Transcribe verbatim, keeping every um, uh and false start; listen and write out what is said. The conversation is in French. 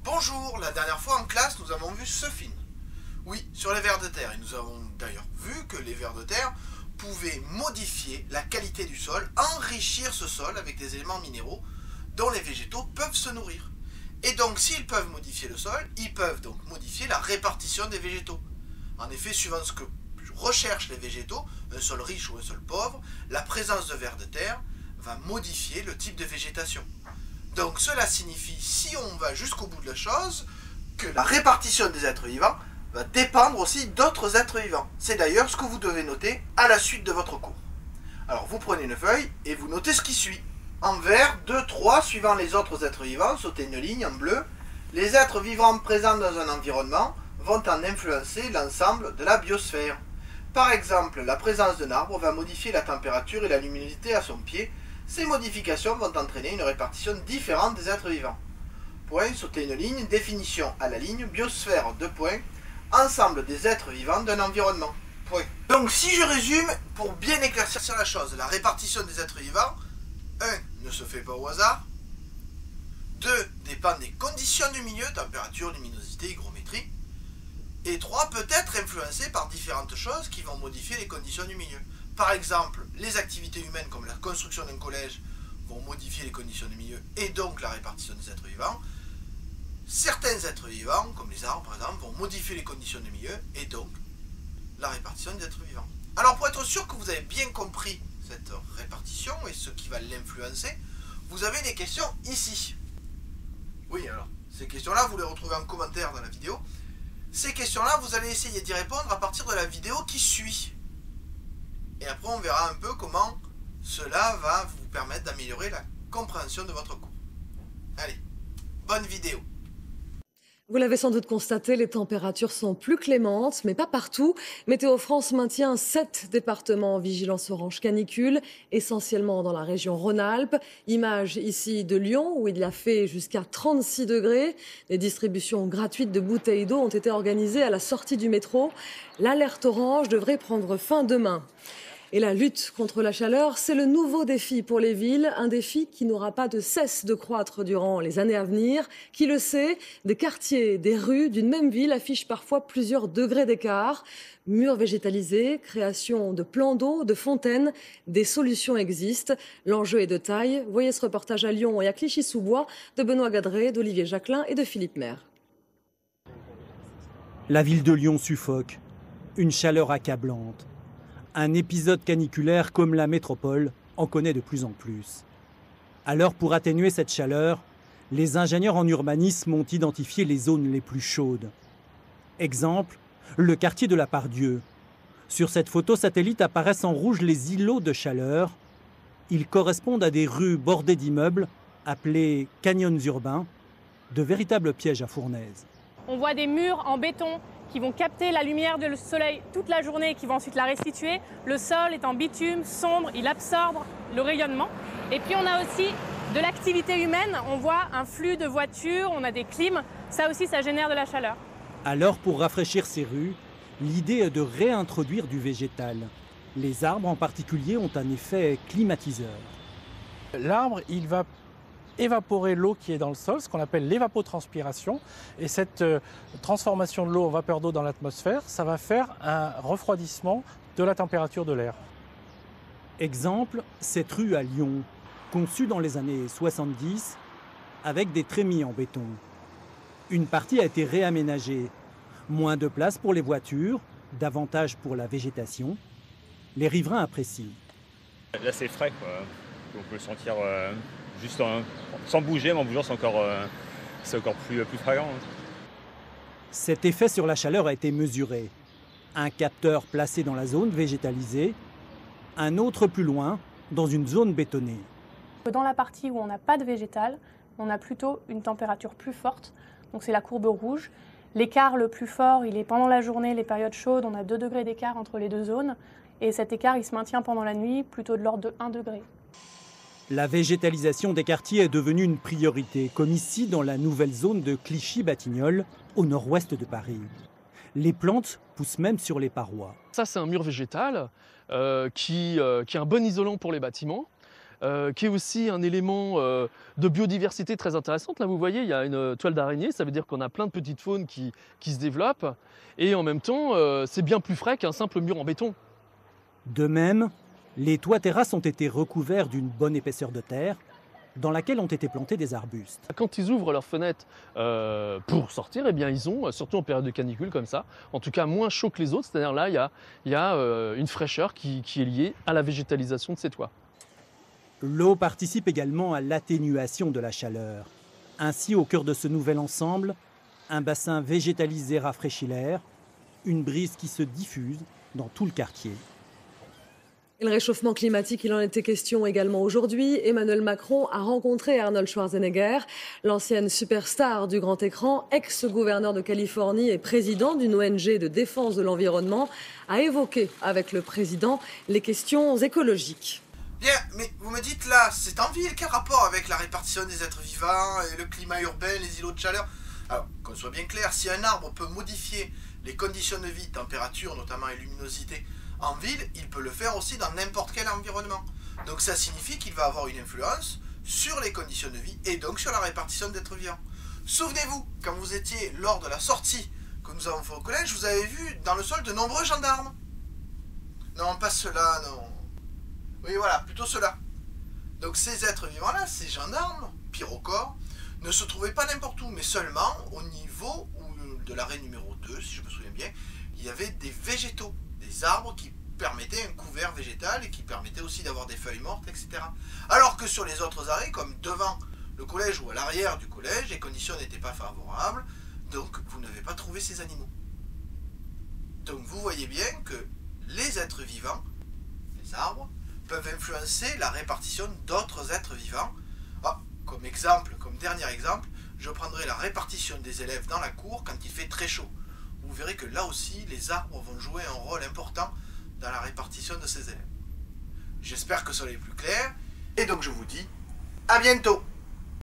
Bonjour, la dernière fois en classe nous avons vu ce film. Oui, sur les vers de terre. Et nous avons d'ailleurs vu que les vers de terre pouvaient modifier la qualité du sol, enrichir ce sol avec des éléments minéraux dont les végétaux peuvent se nourrir. Et donc s'ils peuvent modifier le sol, ils peuvent donc modifier la répartition des végétaux. En effet, suivant ce que recherchent les végétaux, un sol riche ou un sol pauvre, la présence de vers de terre va modifier le type de végétation. Donc cela signifie, si on va jusqu'au bout de la chose, que la répartition des êtres vivants va dépendre aussi d'autres êtres vivants. C'est d'ailleurs ce que vous devez noter à la suite de votre cours. Alors vous prenez une feuille et vous notez ce qui suit. En vert, deux, trois, suivant les autres êtres vivants, sautez une ligne en bleu. Les êtres vivants présents dans un environnement vont en influencer l'ensemble de la biosphère. Par exemple, la présence d'un arbre va modifier la température et la luminosité à son pied. Ces modifications vont entraîner une répartition différente des êtres vivants. Point, sauter une ligne, définition à la ligne, biosphère, deux points, ensemble des êtres vivants d'un environnement. Point. Donc si je résume, pour bien éclaircir la chose, la répartition des êtres vivants, un ne se fait pas au hasard, deux dépend des conditions du milieu, température, luminosité, hygrométrie, et trois peut être influencé par différentes choses qui vont modifier les conditions du milieu. Par exemple, les activités humaines comme la construction d'un collège vont modifier les conditions du milieu et donc la répartition des êtres vivants. Certains êtres vivants, comme les arbres par exemple, vont modifier les conditions du milieu et donc la répartition des êtres vivants. Alors pour être sûr que vous avez bien compris cette répartition et ce qui va l'influencer, vous avez des questions ici. Oui, alors, ces questions-là, vous les retrouvez en commentaire dans la vidéo. Ces questions-là, vous allez essayer d'y répondre à partir de la vidéo qui suit. Et après, on verra un peu comment cela va vous permettre d'améliorer la compréhension de votre cours. Allez, bonne vidéo. Vous l'avez sans doute constaté, les températures sont plus clémentes, mais pas partout. Météo France maintient sept départements en vigilance orange canicule, essentiellement dans la région Rhône-Alpes. Image ici de Lyon, où il a fait jusqu'à trente-six degrés. Les distributions gratuites de bouteilles d'eau ont été organisées à la sortie du métro. L'alerte orange devrait prendre fin demain. Et la lutte contre la chaleur, c'est le nouveau défi pour les villes, un défi qui n'aura pas de cesse de croître durant les années à venir. Qui le sait, des quartiers, des rues d'une même ville affichent parfois plusieurs degrés d'écart. Murs végétalisés, création de plans d'eau, de fontaines, des solutions existent. L'enjeu est de taille. Voyez ce reportage à Lyon et à Clichy-sous-Bois de Benoît Gadret, d'Olivier Jacquelin et de Philippe Maire. La ville de Lyon suffoque. Une chaleur accablante. Un épisode caniculaire comme la métropole en connaît de plus en plus. Alors, pour atténuer cette chaleur, les ingénieurs en urbanisme ont identifié les zones les plus chaudes. Exemple, le quartier de la Part-Dieu. Sur cette photo satellite apparaissent en rouge les îlots de chaleur. Ils correspondent à des rues bordées d'immeubles appelées canyons urbains, de véritables pièges à fournaise. On voit des murs en béton qui vont capter la lumière du soleil toute la journée et qui vont ensuite la restituer. Le sol est en bitume, sombre, il absorbe le rayonnement. Et puis on a aussi de l'activité humaine, on voit un flux de voitures, on a des clims, ça aussi ça génère de la chaleur. Alors pour rafraîchir ces rues, l'idée est de réintroduire du végétal. Les arbres en particulier ont un effet climatiseur. L'arbre, il va évaporer l'eau qui est dans le sol, ce qu'on appelle l'évapotranspiration. Et cette euh, transformation de l'eau en vapeur d'eau dans l'atmosphère, ça va faire un refroidissement de la température de l'air. Exemple, cette rue à Lyon, conçue dans les années soixante-dix, avec des trémies en béton. Une partie a été réaménagée. Moins de place pour les voitures, davantage pour la végétation. Les riverains apprécient. Là, c'est frais, quoi. On peut le sentir euh, juste en, sans bouger, mais en bougeant, c'est encore, euh, c'est encore plus, plus flagrant. Cet effet sur la chaleur a été mesuré. Un capteur placé dans la zone végétalisée, un autre plus loin, dans une zone bétonnée. Dans la partie où on n'a pas de végétal, on a plutôt une température plus forte, donc c'est la courbe rouge. L'écart le plus fort, il est pendant la journée, les périodes chaudes, on a deux degrés d'écart entre les deux zones. Et cet écart, il se maintient pendant la nuit, plutôt de l'ordre de un degré. La végétalisation des quartiers est devenue une priorité, comme ici dans la nouvelle zone de Clichy-Batignolles, au nord-ouest de Paris. Les plantes poussent même sur les parois. Ça, c'est un mur végétal euh, qui, euh, qui est un bon isolant pour les bâtiments. euh, qui est aussi un élément euh, de biodiversité très intéressante. Là, vous voyez, il y a une toile d'araignée, ça veut dire qu'on a plein de petites faunes qui, qui se développent. Et en même temps, euh, c'est bien plus frais qu'un simple mur en béton. De même, les toits terrasses ont été recouverts d'une bonne épaisseur de terre, dans laquelle ont été plantés des arbustes. Quand ils ouvrent leurs fenêtres euh, pour sortir, eh bien, ils ont, surtout en période de canicule comme ça, en tout cas moins chaud que les autres. C'est-à-dire là, il y a, il y a euh, une fraîcheur qui, qui est liée à la végétalisation de ces toits. L'eau participe également à l'atténuation de la chaleur. Ainsi, au cœur de ce nouvel ensemble, un bassin végétalisé rafraîchit l'air, une brise qui se diffuse dans tout le quartier. Et le réchauffement climatique, il en était question également aujourd'hui. Emmanuel Macron a rencontré Arnold Schwarzenegger, l'ancienne superstar du grand écran, ex-gouverneur de Californie et président d'une O N G de défense de l'environnement, a évoqué avec le président les questions écologiques. Bien, mais vous me dites là, c'est en ville, quel rapport avec la répartition des êtres vivants et le climat urbain, les îlots de chaleur? Alors, qu'on soit bien clair, si un arbre peut modifier les conditions de vie, température notamment et luminosité, en ville, il peut le faire aussi dans n'importe quel environnement. Donc ça signifie qu'il va avoir une influence sur les conditions de vie et donc sur la répartition d'êtres vivants. Souvenez-vous, quand vous étiez lors de la sortie que nous avons fait au collège, vous avez vu dans le sol de nombreux gendarmes. Non, pas ceux-là, non. Oui, voilà, plutôt ceux-là. Donc ces êtres vivants-là, ces gendarmes, pyrocorps, ne se trouvaient pas n'importe où, mais seulement au niveau de l'arrêt numéro deux, si je me souviens bien, il y avait des végétaux. Des arbres qui permettaient un couvert végétal et qui permettaient aussi d'avoir des feuilles mortes, et cetera. Alors que sur les autres arrêts, comme devant le collège ou à l'arrière du collège, les conditions n'étaient pas favorables, donc vous n'avez pas trouvé ces animaux. Donc vous voyez bien que les êtres vivants, les arbres, peuvent influencer la répartition d'autres êtres vivants. Ah, comme exemple, comme dernier exemple, je prendrai la répartition des élèves dans la cour quand il fait très chaud. Vous verrez que là aussi, les arbres vont jouer un rôle important dans la répartition de ces élèves. J'espère que ça est plus clair, et donc je vous dis à bientôt.